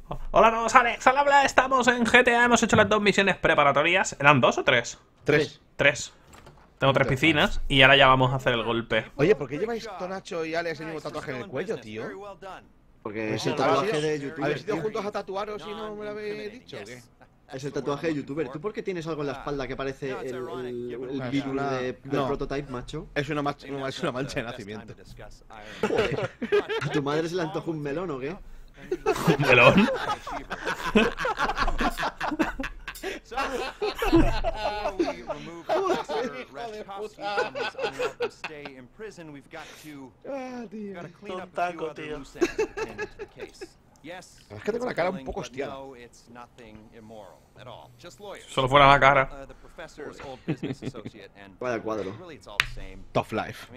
Hola, no, Alex, al habla, estamos en GTA, hemos hecho las 2 misiones preparatorias. ¿Eran 2 o 3? 3. 3. Tengo 3 piscinas y ahora ya vamos a hacer el golpe. Oye, ¿por qué lleváis Tonacho y Alex el mismo tatuaje en el cuello, tío? Porque es el tatuaje de youtuber. ¿Habéis ido tío. juntos a tatuaros y no me lo habéis dicho o qué? Es el tatuaje de youtuber. ¿Tú por qué tienes algo en la espalda que parece el virus una- del no. prototype, macho? Es una mancha de nacimiento. ¿A tu madre se le antoja un melón o qué? ¿Un melón? Un taco, tío. Es que tengo la cara un poco hostiada. Solo fuera la cara. Vaya cuadro. Tough life.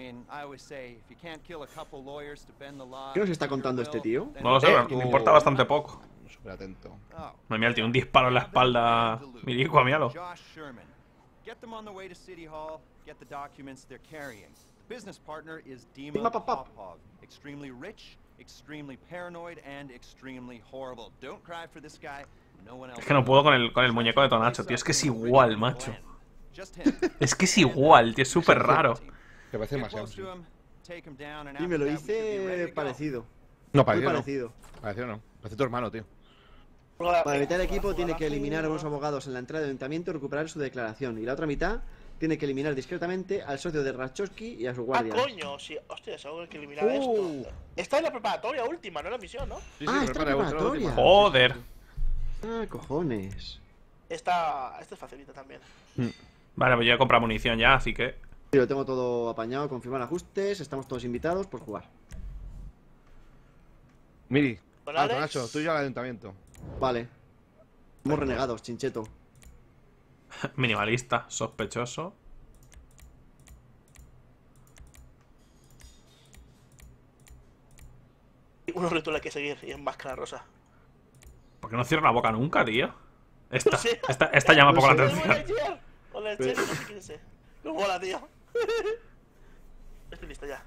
¿Qué nos está contando este tío? No lo sé, pero me importa bastante poco. Súper atento. Me mira, tiene un disparo en la espalda. Milico, míralo. Get them on the way to City Hall. Get the documents they're carrying. The business partner is Dima Dima Popov. Popov. Extremely rich, extremely paranoid, and extremely horrible. Don't cry for this guy. No one else. Es que no puedo con el muñeco de Tonacho, tío. Es que es igual, macho. Just him. Es que es igual, tío. Es súper raro. Que parece Get demasiado. close to him, take him down, and Y me lo after that, we should be ready hice to go. parecido. No, Muy parecido no. parecido. Parecido no. Parece tu hermano, tío. Para evitar el equipo tiene que eliminar a unos abogados en la entrada del ayuntamiento y recuperar su declaración. Y la otra mitad tiene que eliminar discretamente al socio de Rachowski y a su Ah, guardia. coño, sí. Hostia, seguro que eliminar esto. Esta es la preparatoria última, no la misión, ¿no? Sí, Ah, está prepara, vuestra preparatoria. última. Joder. Ah, cojones. Esta es facilita también. Vale, pues yo he comprado munición ya, así que... Sí, lo tengo todo apañado, confirmar ajustes, estamos todos invitados por jugar. Miri. Con Ah, Alex. Tonacho, tú y yo al ayuntamiento. Vale. Somos renegados, chincheto. Minimalista, sospechoso. Unos rituales hay que seguir y en máscara rosa. ¿Por qué no cierra la boca nunca, tío? Esta, No sé. esta llama poco la No sé. atención. Hola, el Cher, no sé quién es ese. No mola, tío. Estoy listo ya.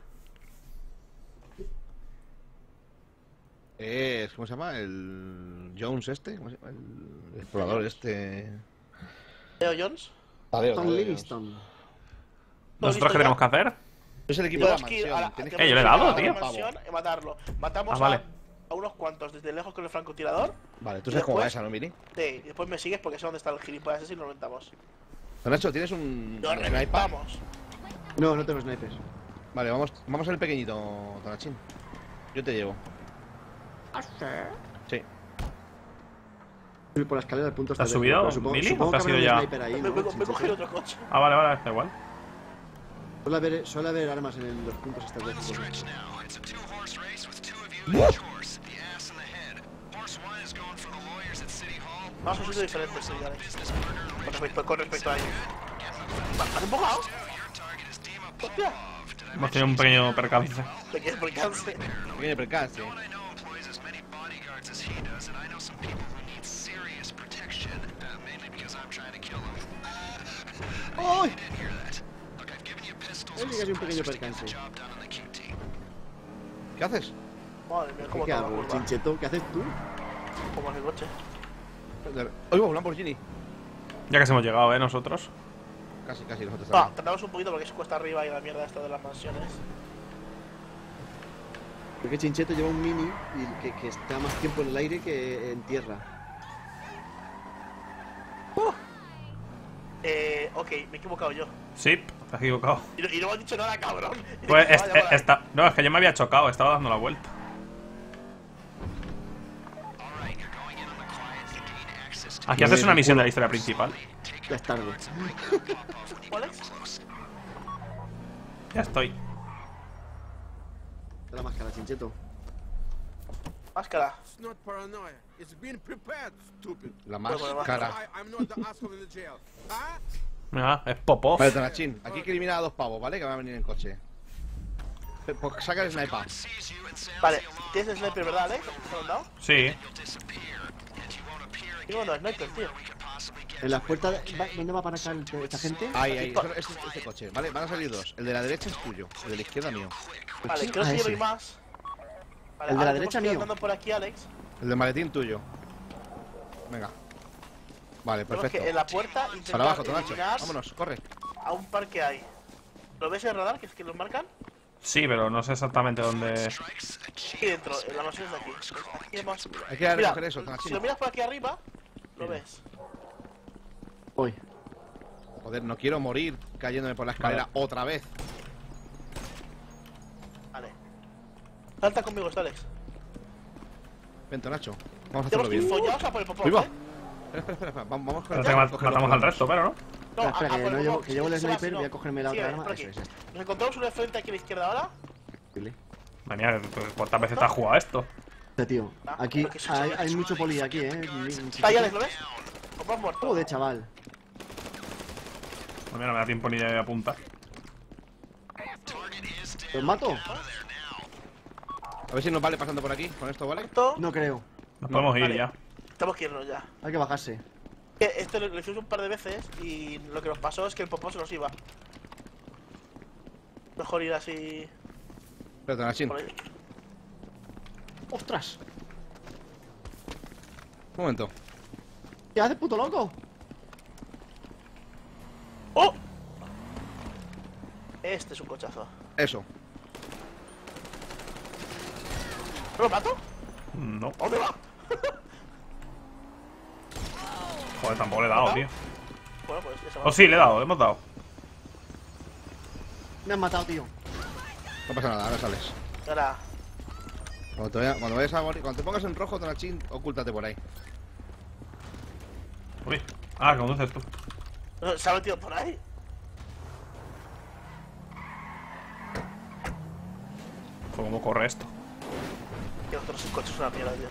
¿Cómo se llama? El Jones este. ¿Cómo se llama? El explorador este. Leo Jones. Tadeo, Tom Tadeo Livingston. ¿Nosotros qué tenemos que hacer? Es el equipo de la Tenemos que ir a mansión. la, Tienes yo le he dado, a la tío. mansión y matarlo. Matamos Ah, vale. a unos cuantos desde lejos con el francotirador. Vale, tú Y sabes cómo va después- esa, ¿no, Miri? Sí, y después me sigues porque sé dónde está el gilipollas ese y lo reventamos. Tonacho, ¿tienes un Lo sniper? reventamos. No, no tengo snipers. Vale, vamos al pequeñito, Tonachín. Yo te llevo. Sí. Subir por la escalera al punto ¿Te has estratégico, subido, pero supongo, Mili, supongo o te has que ido habrá un ya? sniper ahí, Me ¿no, he chincheto? cogido otro coche. Ah, vale, vale, da igual. Suele haber armas en los puntos estratégicos. Vamos a un sitio diferente, sí, Alex. Con respecto a ellos. ¿Has empujado? Hostia. Hemos tenido un pequeño percance. Te quieres percance. Pequeño percance. ¡Ay! He llegado un pequeño percance. ¿Qué haces? Madre mía, cómo ¿Qué toma hago, curva. chincheto? ¿Qué haces tú? Como en el coche. Oigo, un Lamborghini. Ya casi hemos llegado, nosotros. Casi, nosotros Ah, también. tardamos un poquito porque es cuesta arriba y la mierda esta de las mansiones. Porque Chincheto lleva un mini y que está más tiempo en el aire que en tierra. Ok, me he equivocado yo. Sí, te has equivocado. Y no me has dicho nada, cabrón. Y Pues digo, vaya, vaya. no, es que yo me había chocado, estaba dando la vuelta. Aquí haces una misión de la historia principal. Ya es tarde. Alex, Ya estoy. La máscara, Chincheto. máscara. It's not paranoia. It's being prepared, stupid. La máscara. I'm not the asshole in the jail. Huh? Mira, es Popov. Vale, Tonachín, aquí hay que eliminar a 2 pavos, ¿vale? Que van a venir en coche. Pues saca el sniper. Vale, tienes el sniper, ¿verdad, Alex? ¿Te lo han dado? Sí. Digo, no, sniper, tío. En las puertas. ¿Dónde va a parar esta gente? Ahí, este coche, ¿vale? Van a salir 2. El de la derecha es tuyo, el de la izquierda mío. Vale, creo Ah, que yo ese. hay más. Vale, El de la ahora derecha tenemos que ir mío. andando por aquí, Alex. El del maletín tuyo. Venga. Vale, Tenemos perfecto. que en la puerta Para intentar abajo, Tonacho. eliminar Vámonos, corre. a un par que hay. ¿Lo ves en el radar? ¿Que es que los marcan? Sí, pero no sé exactamente dónde. Aquí dentro, en la mansión de aquí. Aquí hemos... Hay que ir a Mira, recoger eso, si Tonachín. lo miras por aquí arriba, lo ves. Voy. Joder, no quiero morir cayéndome por la escalera otra vez. Vale. Salta conmigo, Alex. Vente, Nacho. Vamos a Tenemos hacerlo que ir bien. follados a por el popó, Uy, va. ¿eh? Espera. Vamos con Espérate que coger los matamos al planos. resto, pero no. No, Espera, a que, por no el llevo, popó, que llevo el se va, sniper, si no. voy a cogerme la Sí, otra por arma. aquí. Eso es. Nos encontramos uno de frente aquí a la izquierda ahora. Manía, ¿cuántas veces te has jugado esto? Tío, aquí pero que se hay mucho poli aquí, Está ahí, Alex, ¿lo ves? Popó has muerto. Joder, chaval. Mira, no me da tiempo ni de apuntar. ¿Los mato? A ver si nos vale pasando por aquí. Con esto, ¿vale? Esto, No creo. Nos podemos ir vale. ya. Tenemos que irnos ya. Hay que bajarse. Esto lo hicimos un par de veces y lo que nos pasó es que el popó se nos iba. Mejor ir así. Espera, Tonachín. Por ahí. ¡Ostras! Un momento. ¿Qué haces, puto loco? ¡Oh! Este es un cochazo. Eso. ¿No lo mato? No. ¿A dónde va? Joder, tampoco le he dado, tío. Bueno, pues eso. Oh, sí, le he dado, hemos dado. Me han matado, tío. No pasa nada, ahora sales. Ahora. Cuando vayas a morir, cuando te pongas en rojo, Tonachín, ocúltate por ahí. Uy. Ah, conduces tú. ¿Se ha metido por ahí? ¿Cómo corre esto? Que nosotros el coche es una mierda, tío.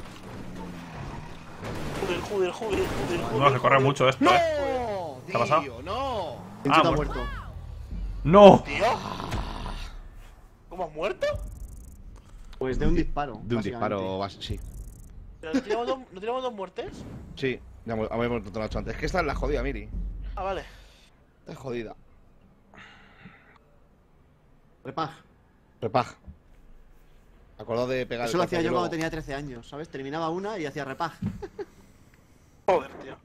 Joder. No, se corre mucho esto, ¡No! ¿Qué ha pasado? Tío, ¡no! Pinchito ha muerto. muerto. ¡No! Tío. ¿Cómo has muerto? Pues de un disparo. De un básicamente. disparo, sí. ¿Pero no tenemos dos muertes? Sí, ya hemos muerto Tonacho antes. Es que esta es la jodida, Miri. Ah, vale. Esta es jodida. Repaj. Repaj. Acordado de pegar Eso lo hacía yo luego. cuando tenía 13 años, ¿sabes? Terminaba una y hacía repaj. Joder, tío.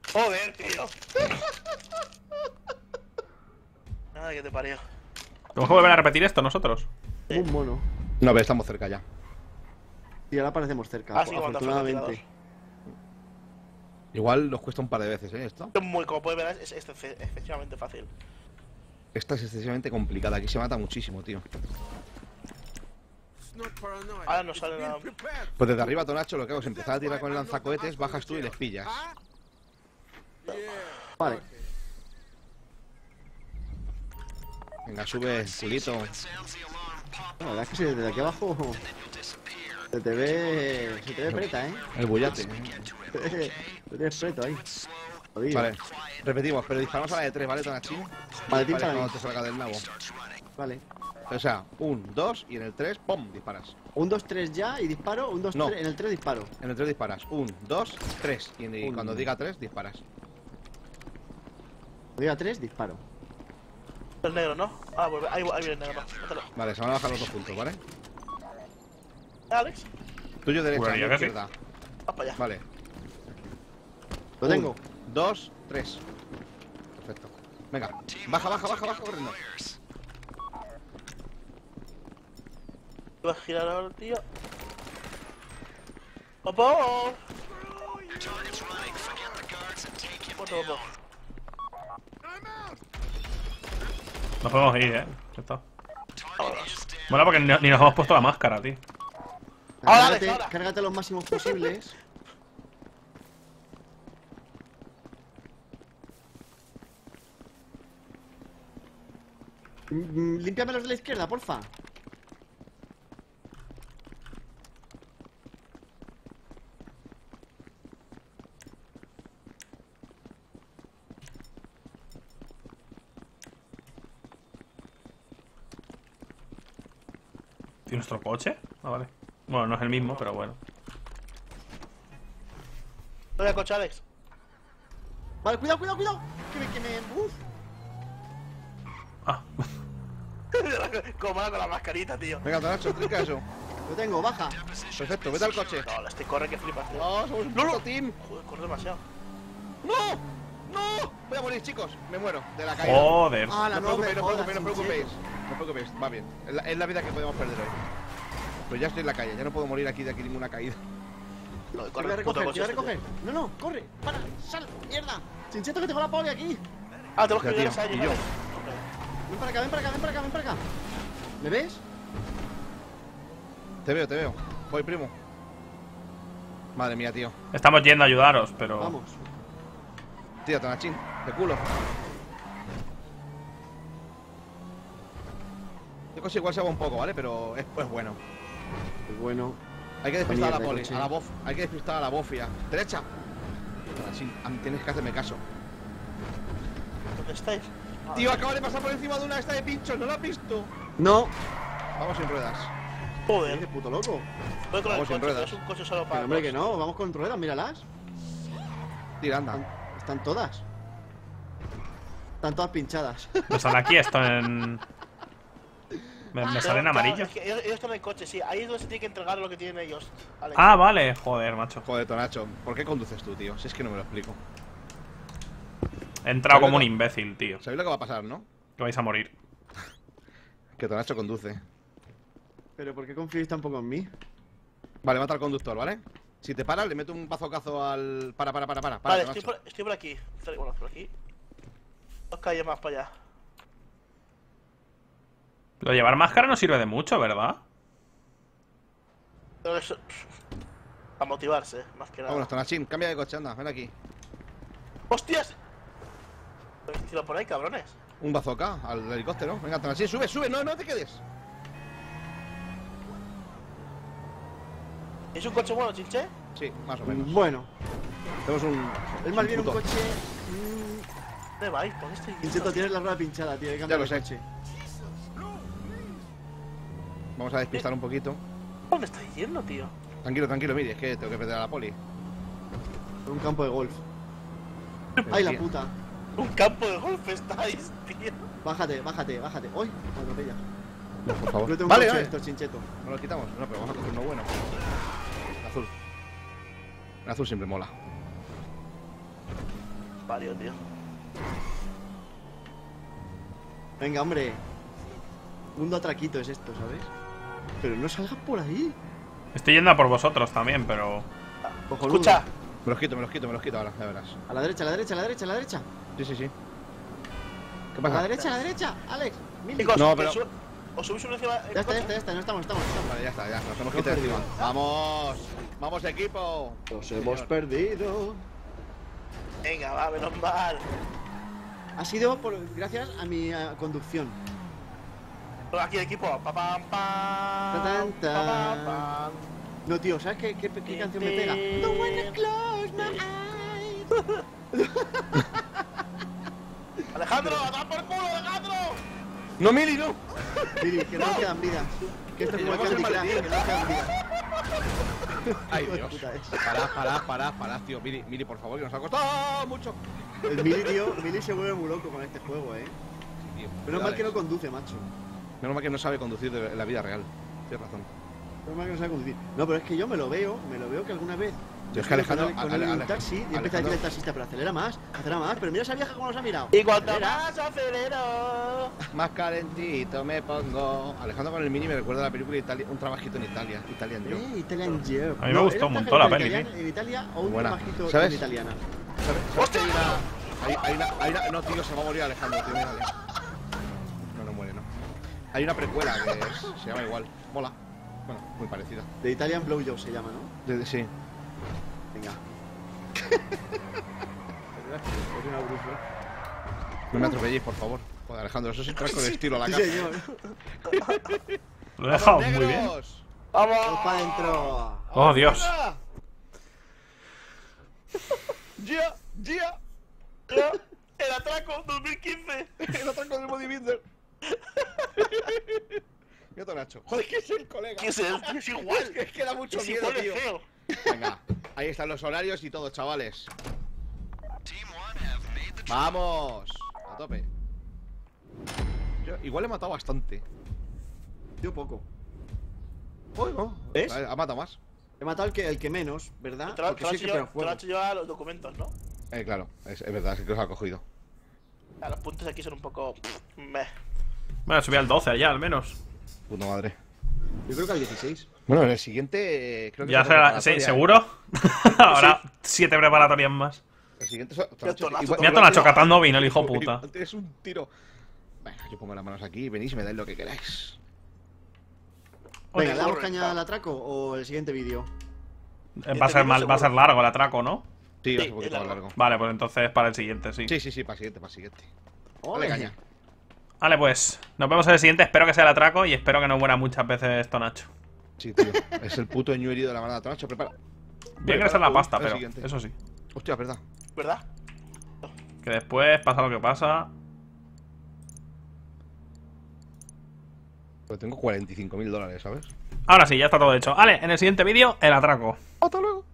Nada que te parió. ¿Tenemos que volver a repetir esto nosotros? Como un mono. No, pero estamos cerca ya. Y ahora aparecemos cerca, Ah, sí, cuando afortunadamente. Igual nos cuesta un par de veces, ¿eh? Esto. Es muy, como puedes ver, es efectivamente fácil. Esta es excesivamente complicada. Aquí se mata muchísimo, tío. It's not paranoid. Ahora no It's sale being nada. prepared. Pues desde arriba, Tonacho, lo que hago es empezar a tirar con el lanzacohetes, bajas tú y les pillas. Yeah. Vale. Venga, sube, culito. La verdad es que si desde aquí abajo se te ve preta, ¿eh? El bullate. Te tienes preto ahí. Jodido. Vale, repetimos, pero disparamos a la de 3, ¿vale, Tonachín? Maletín Vale, para cuando mí. te salga del nabo. Vale. O sea, 1, 2 y en el 3, ¡pum! Disparas. 1, 2, 3 ya y disparo. 1, 2, No. 3. En el 3 disparo. En el 3 disparas. 1, 2, 3. Y Un. cuando diga 3, disparas. Cuando diga 3, disparo. El negro, ¿no? Ah, pues ahí viene el negro. Mátalo. Vale, se van a bajar los dos juntos, ¿vale? Alex, Tuyo derecha, Juraría yo que sí. izquierda. vas para allá. Vale. Lo tengo. 2, 3. Perfecto. Venga, baja, corriendo. Vas a girar ahora, tío. ¡Popó! Muerto, popó. Nos podemos ir, ya está. Vámonos. Bueno, porque ni nos hemos puesto la máscara, tío. Ahora, Cárgate, Alex, ahora. cárgate los máximos posibles. Límpiame los de la izquierda, porfa. ¿Y nuestro coche? Ah, vale. Bueno, no es el mismo, pero bueno. Voy al coche, Alex. Vale, cuidado. Que me... Uf. Ah, Como con la mascarita, tío. Venga, Tonacho, explica eso. Lo tengo, baja. Perfecto, vete al coche. No, este corre que flipas, tío. No, somos un No, no. puto team. Joder, corre demasiado. ¡No! ¡No! Voy a morir, chicos. Me muero de la caída. Joder. Ah, No os preocupéis, no os preocupéis, no os preocupéis. No os preocupéis, va bien. Es la vida que podemos perder hoy. Pues ya estoy en la calle, ya no puedo morir aquí de aquí ninguna caída. No, Te corre, voy a puto recoger, te coche voy a este, recoger. No, no, corre, para, sal, mierda. Chincheto, que tengo la poli aquí. tío. Ah, tenemos que Ya, ayudar tío, a Sayo, y yo. vale. Ven para acá, ven para acá, ven para acá, ven para acá. ¿Me ves? Te veo, te veo. Voy, primo. Madre mía, tío. Estamos yendo a ayudaros, pero... Vamos. Tío, Tonachín, de culo. Yo cosa igual se va un poco, ¿vale? Pero es pues bueno. Pues bueno. Hay que despistar a la Mierda, poli, coche. a la bof. Hay que despistar a la bofia. Derecha. Tonachín, tienes que hacerme caso. ¿Dónde estáis? Ah, Tío, acaba de pasar por encima de una esta de pinchos, ¿no la has visto? No. Vamos sin ruedas. ¿Qué Joder, dices, puto loco? voy con el Vamos sin coche, ruedas. es un coche solo Que para. no, hombre, que no. Vamos con ruedas, míralas. Tira, anda. Están todas. Están todas pinchadas. Me sale aquí esto en... Me sale en amarillo. Es que ellos están en el coche, sí. Ahí es donde se tiene que entregar lo que tienen ellos. Alex. Ah, vale. Joder, macho. Joder, Tonacho, ¿por qué conduces tú, tío? Si es que no me lo explico. He entrado como un ¿Sabes lo imbécil, tío. ¿Sabéis lo que va a pasar, no? Que vais a morir. Que Tonacho conduce. Pero ¿por qué confías tan poco en mí? Vale, mata al conductor, ¿vale? Si te paras, le meto un bazocazo al... Para, Vale, Tonacho. estoy por aquí. Bueno, por aquí. 2 calles más para allá. Lo de llevar máscara no sirve de mucho, ¿verdad? Pero eso. Para motivarse, más que nada. Vámonos, Tonachín, cambia de coche, anda, ven aquí. ¡Hostias! Tiro por ahí, cabrones. Un bazooka al helicóptero. Venga, Tonachín, sube, sube, no te quedes. ¿Es un coche bueno, Chinche? Sí, más o menos. Bueno. Tenemos un... Es más bien un puto. coche... ¿Dónde vais? ¿Por qué estoy yendo? Chincheto, tienes la rueda pinchada, tío. Hay que cambiar lo el sé. coche. Vamos a despistar un poquito. ¿Dónde estáis yendo, tío? Tranquilo, tranquilo, mire, es que tengo que perder a la poli. Por un campo de golf. Pero, ¡Ay, la tío, puta! Un campo de golf estáis, tío. Bájate, bájate, bájate. ¡Uy! Me atropella. No, por favor. No tengo un Vale, coche vale. de estos, Chincheto. ¿No lo quitamos? No, pero vamos a coger uno bueno. El azul. El azul siempre mola. Vario, tío. Venga, hombre. Mundo atraquito es esto, ¿sabes? Pero no salgas por ahí. Estoy yendo a por vosotros también, pero... Cojonudo. Escucha, Me los quito ahora, ya verás. A la derecha, a la derecha, a la derecha, a la derecha. Sí. ¿Qué A pasa? la derecha, a la derecha. Alex, Mili. chicos, No, que pero- os subís uno encima del Ya está, coche. ya está, no estamos. Vale, ya está, nos hemos No quitado perdido. encima. ¡Vamos! ¡Vamos, equipo! Nos Señor. hemos perdido. Venga, va, menos mal. Ha sido gracias a mi conducción. Pero aquí el equipo. Pa, pam, pam, Tan, tan, pa, pam, pam. No, tío, ¿sabes qué canción me pega? Don't wanna close my eyes. Alejandro, a dar por culo, Alejandro. ¡No, Mili, no! Mili, que no nos quedan vidas. Que esto es como el Llevamos el Candy Crush, que no nos quedan vidas. ¡Ay, Hijo de Dios! puta, Parad, tío. Mili, por favor, que nos ha costado mucho. El Mili, tío, Mili se vuelve muy loco con este juego, Tío, Menos mal que no cuidado, conduce, macho. Menos mal que no sabe conducir en la vida real. Tienes razón. Menos mal que no sabe conducir. No, pero es que yo me lo veo que alguna vez. Yo es que Alejandro- Con él en un Ale- taxi y empieza a decirle al taxista, pero acelera más. Pero mira esa vieja cómo nos ha mirado. Y cuanto Acelera. más acelero. Más calentito me pongo. Alejandro con el Mini me recuerda a la película Un trabajito en Italia. Italian Job. Italian Job. A mí me gustó un montón la peli, En Italia o un Buena. trabajito ¿Sabes? en italiana. ¿Sabes que hay una... No, tío, se va a morir Alejandro, tío, mírale. No muere, no. Hay una precuela que se llama igual. Mola. Bueno, muy parecida. De Italian Blowjob se llama, ¿no? Sí. Venga. Es una bruja. No me atropelléis, por favor. Joder, Alejandro, eso es entrar con estilo a la Sí, casa. señor. Lo he dejado ¡Vamos, muy bien. negros! Vamos. Vamos para adentro. Oh, Dios. ¡Ya! Ya. El atraco 2015. El atraco del bodybuilder. Mira tu Nacho. Joder, que es el colega. ¿Qué es el tío? Es igual. Es que da mucho Es miedo, igual de tío. feo. Venga, ahí están los horarios y todo, chavales. ¡Vamos! A tope. Yo igual he matado bastante. Yo poco. Uy, no. ¿Ves? Ha matado más. He matado el que menos, ¿verdad? Te lo Porque sí que pega te lo fuego. has hecho yo a los documentos, ¿no? Claro, es verdad, es que los ha cogido. Los puntos aquí son un poco... meh. Bueno, subí al 12 allá, al menos. Puta madre. Yo creo que al 16. Bueno, en el siguiente creo que Ya es otra será. Sí, preparatoria, ¿seguro? Ahora 7 preparatorias más. El siguiente Mira, Tonacho, Mira Tonacho catando vino, el hijo puta. Es un tiro. Venga, yo pongo las manos aquí, venís y me dais lo que queráis. Venga, ¿le damos corre, caña va. al atraco o el siguiente vídeo? Va a ser largo el atraco, ¿no? Sí, va a Sí, ser un poquito es más largo. largo. Vale, pues entonces para el siguiente, sí. Sí, para el siguiente, para el siguiente. Dale Ole. caña. Vale, pues nos vemos en el siguiente. Espero que sea el atraco y espero que no muera muchas veces Tonacho. Sí, tío. Es el puto ño herido de la manada. Tonacho, prepara. Bien que sea la pasta, El pero siguiente. eso sí. Hostia, es verdad. ¿Verdad? Que después pasa lo que pasa. Pero tengo $45.000, ¿sabes? Ahora sí, ya está todo hecho. Vale, en el siguiente vídeo, el atraco. Hasta luego.